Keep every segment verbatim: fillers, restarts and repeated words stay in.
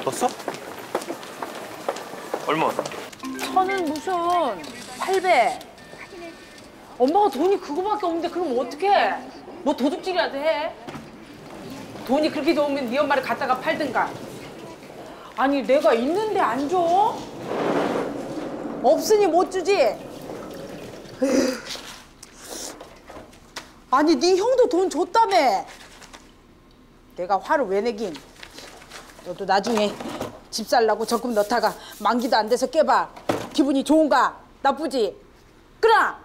걷었어? 얼마? 천은 무슨 팔백. 엄마가 돈이 그거밖에 없는데 그럼 어떡해? 뭐 도둑질이라도 해? 돈이 그렇게 좋으면 네 엄마를 갖다가 팔든가. 아니 내가 있는데 안 줘? 없으니 못 주지? 에휴. 아니 네 형도 돈 줬다며. 내가 화를 왜 내긴. 너도 나중에 집 살라고 적금 넣다가 만기도 안 돼서 깨봐. 기분이 좋은가? 나쁘지? 그래?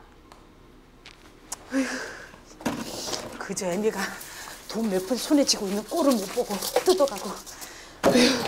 그저 애미가 돈 몇 푼 손에 쥐고 있는 꼴을 못 보고 뜯어가고. 에휴.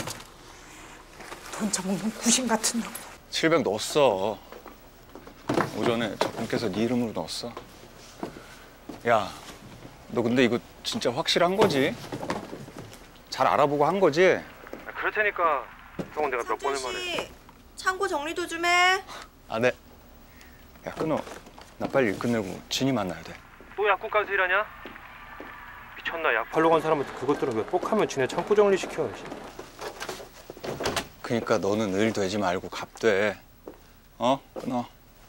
돈 처먹는 구신 같은 놈. 칠백 넣었어. 오전에 적금 깨서 네 이름으로 넣었어. 야, 너 근데 이거 진짜 확실한 거지? 잘 알아보고 한 거지? 그럴 테니까 형은 내가 몇 번을 말해. 창고 정리도 좀 해. 안 해. 야, 끊어. 나 빨리 일 끝내고 진이 만나야 돼. 또 약국가서 일하냐? 미쳤나? 약 팔러 간 사람한테 그것들은 왜 꼭 하면 지네 창고 정리시켜. 그러니까 너는 을 되지 말고 갑돼. 어? 끊어.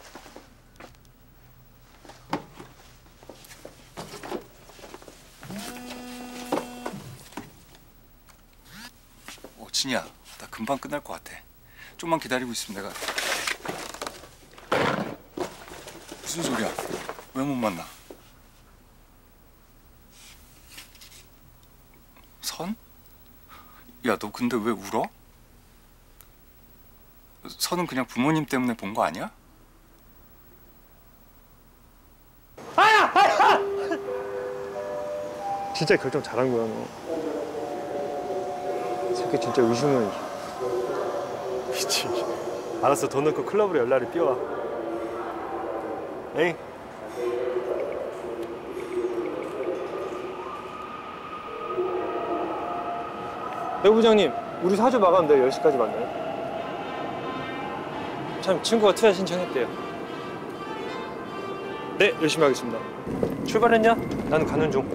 어, 진이야. 나 금방 끝날 것 같아. 좀만 기다리고 있으면 내가... 무슨 소리야? 왜 못 만나? 선? 야, 너 근데 왜 울어? 선은 그냥 부모님 때문에 본 거 아니야? 아야! 아야! 진짜 결정 잘한 거야, 너. 새끼 진짜 의심은... 미치. 알았어, 돈 넣고 클럽으로 열날을 띄워와. 에이. 배 부장님, 우리 사주 마감인데 열 시까지 만나요? 참, 친구가 투자 신청했대요. 네, 열심히 하겠습니다. 출발했냐? 나는 가는 중.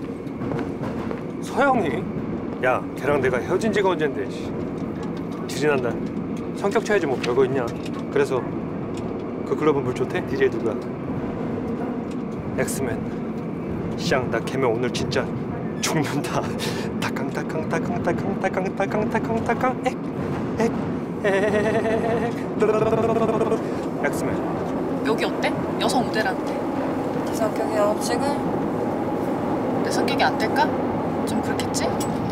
서영이? 야, 걔랑 내가 헤어진 지가 언젠데. 딜이 난다. 성격 차이지 뭐 별거 있냐. 그래서 그 클럽은 물 좋대? 디제이 누가? 엑스맨. 시장, 나 걔면 오늘 진짜 죽는다. 타캉 타캉 타캉 타캉 타캉 타캉 타캉 타캉 엑 엑 엑 엑스맨. 여기 어때? 여성 모델한테. 네 성격이 없지가? 내 성격이 안 될까? 좀 그렇겠지?